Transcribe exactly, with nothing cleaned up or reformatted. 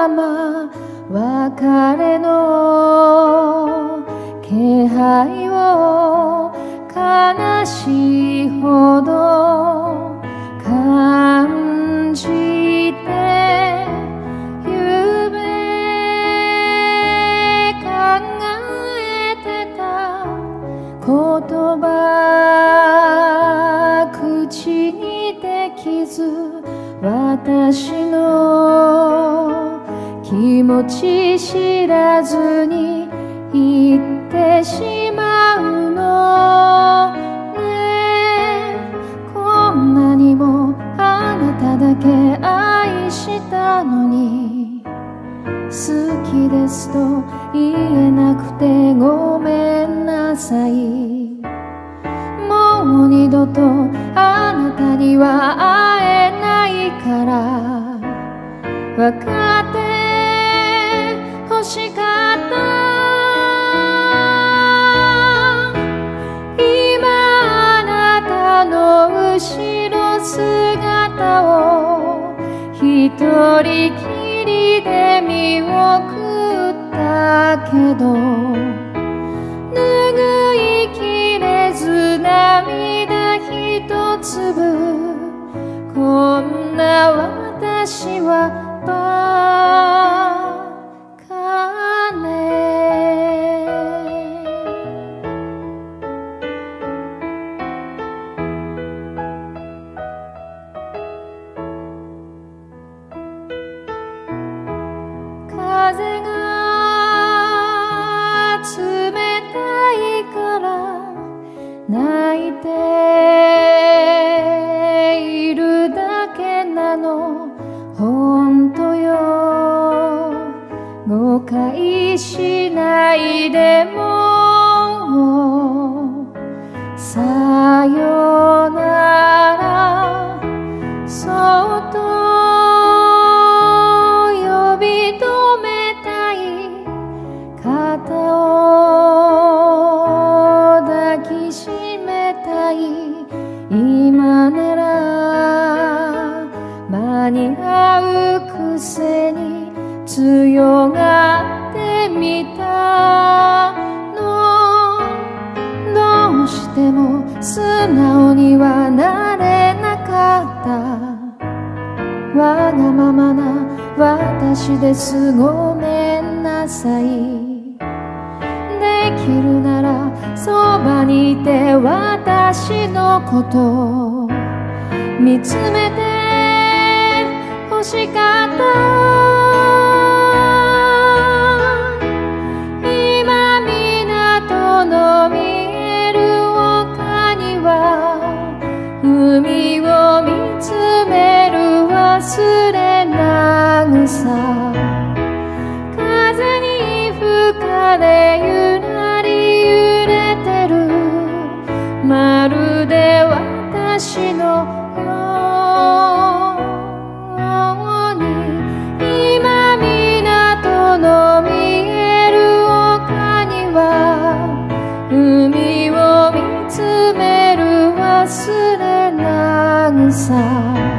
まま別れの気配を悲しいほど感じてゆうべ考えてた言葉口にできず私の気持ち知らずに言ってしまうのね。こんなにもあなただけ愛したのに好きですと言えなくてごめんなさい。もう二度とあなたには会えないから分かって欲しかった。今あなたの後ろ姿を一人きりで見送ったけど拭いきれず涙一粒。こんな私はバカね。風が冷たいから泣いているだけなの本当よ。誤解しないでもさよならそっと呼び止めたい肩を抱きしめたい。今なら間に合うくせに強がってみたの。どうしても素直にはなれなかった。わがままな私です。ごめんなさい。できるならそばにいて私のこと見つめて欲しかった。今港の見える丘には海を見つめる忘れなぐさ。風に吹かれゆらり揺れてるまるで私のように。今港の見える丘には海を見つめる忘れなぐさ。